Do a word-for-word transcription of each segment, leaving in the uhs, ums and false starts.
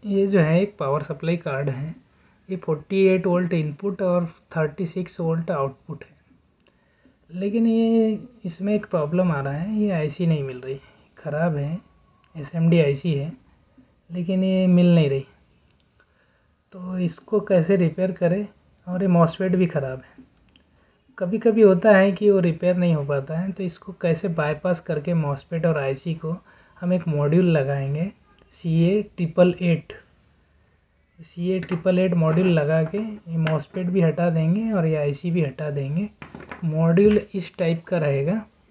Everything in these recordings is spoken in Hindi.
ये जो है एक पावर सप्लाई कार्ड है। ये अड़तालीस वोल्ट इनपुट और छत्तीस वोल्ट आउटपुट है। लेकिन ये इसमें एक प्रॉब्लम आ रहा है, ये आईसी नहीं मिल रही, ख़राब है। एसएमडी आईसी है लेकिन ये मिल नहीं रही। तो इसको कैसे रिपेयर करें। और ये मॉसफेट भी ख़राब है। कभी कभी होता है कि वो रिपेयर नहीं हो पाता है, तो इसको कैसे बाईपास करके मॉसफेट और आईसी को हम एक मॉड्यूल लगाएंगे। C A triple eight C A triple eight module लगा के ये मॉसफेट भी हटा देंगे और ये आईसी भी हटा देंगे। मॉड्यूल इस टाइप का रहेगा।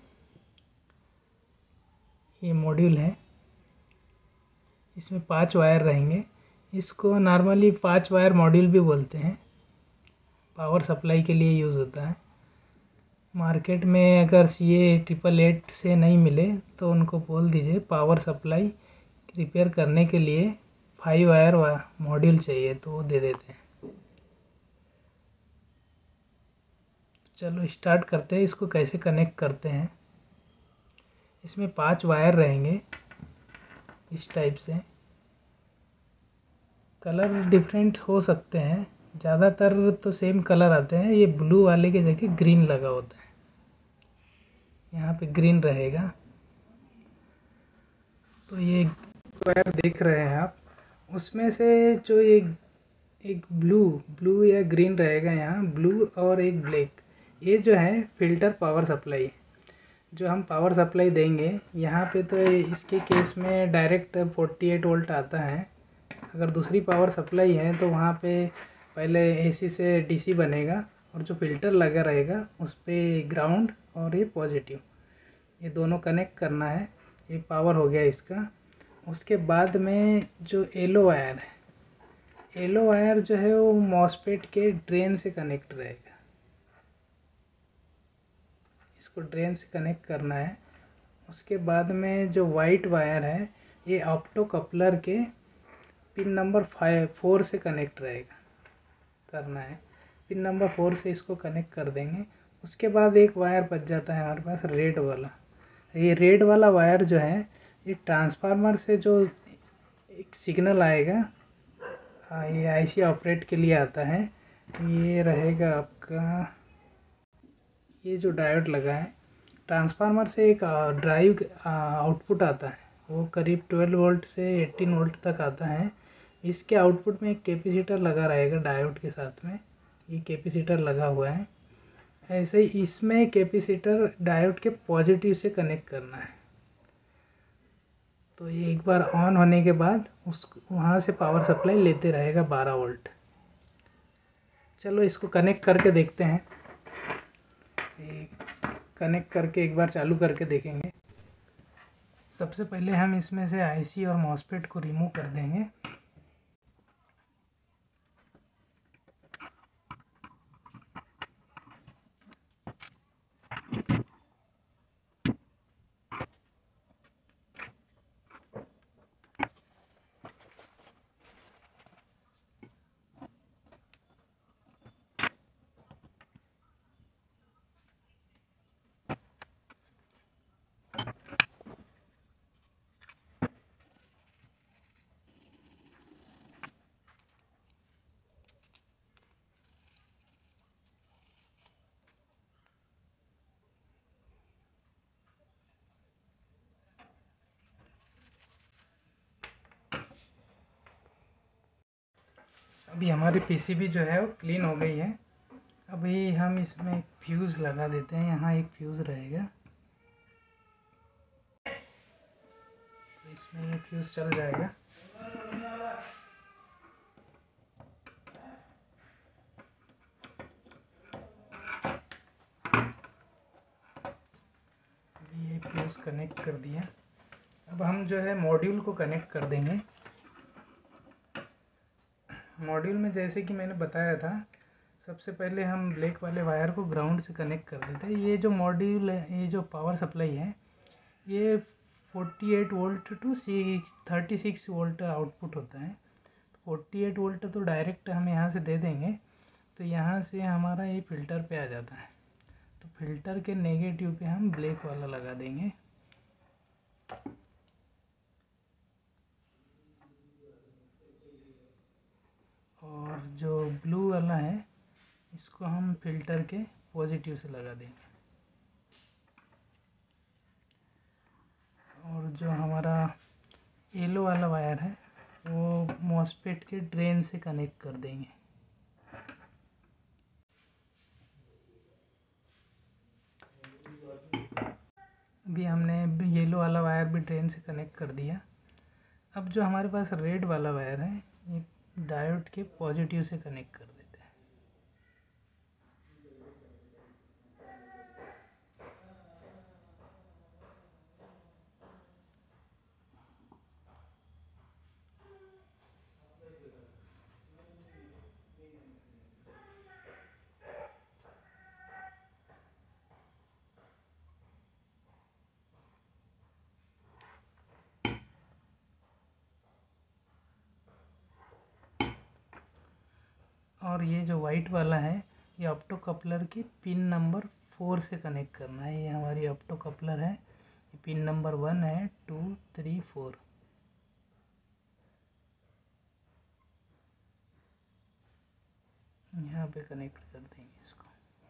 ये मॉड्यूल है, इसमें पांच वायर रहेंगे। इसको नॉर्मली पांच वायर मॉड्यूल भी बोलते हैं। पावर सप्लाई के लिए यूज़ होता है। मार्केट में अगर सी ए ट्रिपल एट से नहीं मिले तो उनको बोल दीजिए पावर सप्लाई रिपेयर करने के लिए फाइव वायर मॉड्यूल चाहिए, तो वो दे देते हैं। चलो स्टार्ट करते हैं। इसको कैसे कनेक्ट करते हैं। इसमें पांच वायर रहेंगे इस टाइप से। कलर डिफरेंट हो सकते हैं, ज़्यादातर तो सेम कलर आते हैं। ये ब्लू वाले के जगह ग्रीन लगा होता है, यहाँ पे ग्रीन रहेगा। तो ये वायर देख रहे हैं आप, उसमें से जो एक एक ब्लू ब्लू या ग्रीन रहेगा, यहाँ ब्लू और एक ब्लैक, ये जो है फिल्टर पावर सप्लाई जो हम पावर सप्लाई देंगे। यहाँ पे तो इसके केस में डायरेक्ट अड़तालीस वोल्ट आता है। अगर दूसरी पावर सप्लाई है तो वहाँ पे पहले एसी से डीसी बनेगा और जो फिल्टर लगा रहेगा उस पर ग्राउंड और ये पॉजिटिव, ये दोनों कनेक्ट करना है। ये पावर हो गया इसका। उसके बाद में जो येलो वायर है, येलो वायर जो है वो मॉसफेट के ड्रेन से कनेक्ट रहेगा। इसको ड्रेन से कनेक्ट करना है। उसके बाद में जो वाइट वायर है ये ऑप्टो कपलर के पिन नंबर फाइव फोर से कनेक्ट रहेगा करना है। पिन नंबर फोर से इसको कनेक्ट कर देंगे। उसके बाद एक वायर बच जाता है हमारे पास रेड वाला। ये रेड वाला वायर जो है ये ट्रांसफार्मर से जो एक सिग्नल आएगा, हाँ, ये आईसी ऑपरेट के लिए आता है। ये रहेगा आपका, ये जो डायोड लगा है ट्रांसफार्मर से एक ड्राइव आउटपुट आता है, वो करीब ट्वेल्व वोल्ट से एटीन वोल्ट तक आता है। इसके आउटपुट में एक कैपेसिटर लगा रहेगा डायोड के साथ में, ये कैपेसिटर लगा हुआ है। ऐसे ही इसमें कैपेसिटर डायोड के पॉजिटिव से कनेक्ट करना है। तो ये एक बार ऑन होने के बाद उस वहाँ से पावर सप्लाई लेते रहेगा बारह वोल्ट। चलो इसको कनेक्ट करके देखते हैं। कनेक्ट करके एक बार चालू करके देखेंगे। सबसे पहले हम इसमें से आईसी और मॉसफेट को रिमूव कर देंगे। अभी हमारी पीसीबी जो है वो क्लीन हो गई है। अभी हम इसमें फ्यूज़ लगा देते हैं। यहाँ एक फ्यूज़ रहेगा, तो इसमें ये फ्यूज़ चल जाएगा। अभी ये फ्यूज़ कनेक्ट कर दिया। अब हम जो है मॉड्यूल को कनेक्ट कर देंगे। मॉड्यूल में जैसे कि मैंने बताया था, सबसे पहले हम ब्लैक वाले वायर को ग्राउंड से कनेक्ट कर देते हैं। ये जो मॉड्यूल है, ये जो पावर सप्लाई है, ये अड़तालीस वोल्ट टू सी छत्तीस वोल्ट आउटपुट होता है। तो अड़तालीस वोल्ट तो डायरेक्ट हम यहाँ से दे देंगे, तो यहाँ से हमारा ये फ़िल्टर पे आ जाता है। तो फिल्टर के नेगेटिव पे हम ब्लैक वाला लगा देंगे। जो ब्लू वाला है इसको हम फिल्टर के पॉजिटिव से लगा देंगे। और जो हमारा येलो वाला वायर है वो मॉसफेट के ड्रेन से कनेक्ट कर देंगे। अभी हमने येलो वाला वायर भी ड्रेन से कनेक्ट कर दिया। अब जो हमारे पास रेड वाला वायर है ये डायोड के पॉजिटिव से कनेक्ट कर देते हैं। और ये जो वाइट वाला है ये ऑप्टो कपलर की पिन नंबर फोर से कनेक्ट करना है। ये हमारी ऑप्टो कपलर है, ये पिन नंबर वन है, टू थ्री फोर। यहाँ पे कनेक्ट कर देंगे इसको।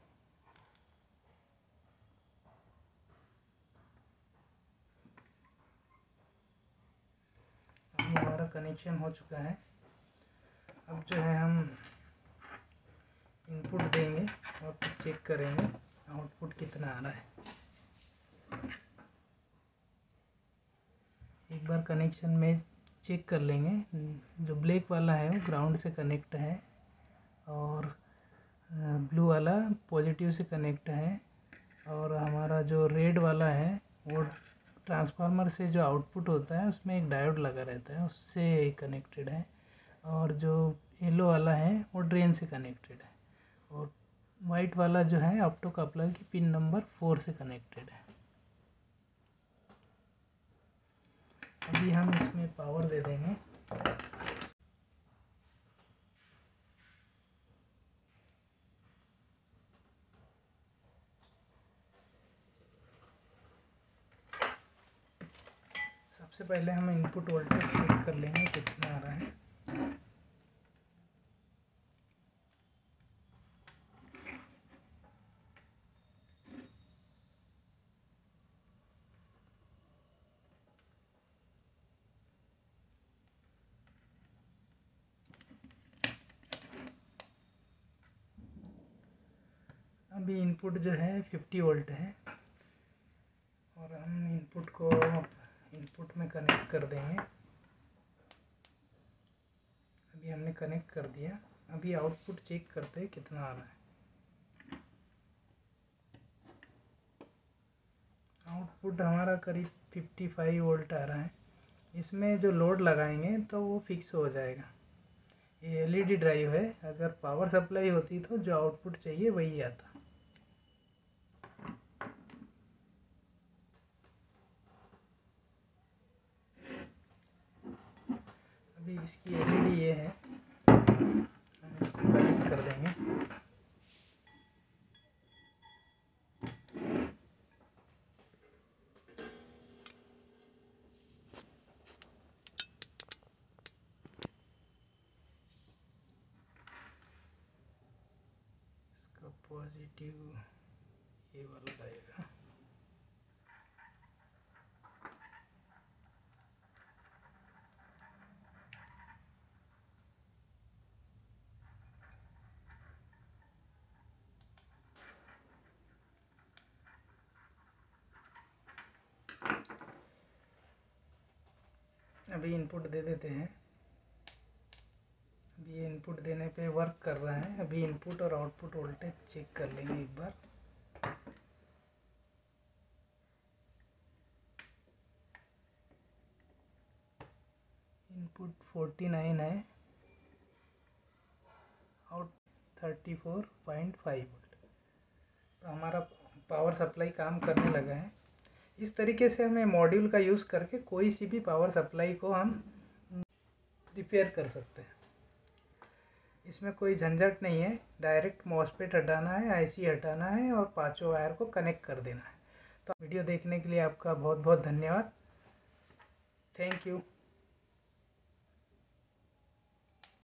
अभी हमारा कनेक्शन हो चुका है। अब जो है हम इनपुट देंगे और फिर चेक करेंगे आउटपुट कितना आ रहा है। एक बार कनेक्शन में चेक कर लेंगे। जो ब्लैक वाला है वो ग्राउंड से कनेक्ट है और ब्लू वाला पॉजिटिव से कनेक्ट है, और हमारा जो रेड वाला है वो ट्रांसफार्मर से जो आउटपुट होता है उसमें एक डायोड लगा रहता है उससे कनेक्टेड है, और जो येलो वाला है वो ड्रेन से कनेक्टेड है, और वाइट वाला जो है ऑप्टो कपलर की पिन नंबर फोर से कनेक्टेड है। अभी हम इसमें पावर दे देंगे। सबसे पहले हम इनपुट वोल्टेज चेक कर लेंगे कितना आ रहा है। अभी इनपुट जो है फिफ्टी वोल्ट है और हम इनपुट को इनपुट में कनेक्ट कर देंगे। अभी हमने कनेक्ट कर दिया। अभी आउटपुट चेक करते हैं कितना आ रहा है। आउटपुट हमारा करीब फिफ्टी फाइव वोल्ट आ रहा है। इसमें जो लोड लगाएंगे तो वो फिक्स हो जाएगा। ये एलईडी ड्राइव है, अगर पावर सप्लाई होती तो जो आउटपुट चाहिए वही आता। अभी इसकी एलईडी ये है, हम इसको कनेक्ट कर देंगे। इसका पॉजिटिव ये वाला आएगा। अभी इनपुट दे देते हैं। अभी ये इनपुट देने पे वर्क कर रहा है। अभी इनपुट और आउटपुट वोल्टेज चेक कर लेंगे एक बार। इनपुट फोर्टी नाइन है, out thirty four point five volt. तो हमारा पावर सप्लाई काम करने लगा है। इस तरीके से हमें मॉड्यूल का यूज़ करके कोई सी भी पावर सप्लाई को हम रिपेयर कर सकते हैं। इसमें कोई झंझट नहीं है, डायरेक्ट मॉसफेट हटाना है, आईसी हटाना है और पांचों वायर को कनेक्ट कर देना है। तो वीडियो देखने के लिए आपका बहुत बहुत धन्यवाद। Thank you.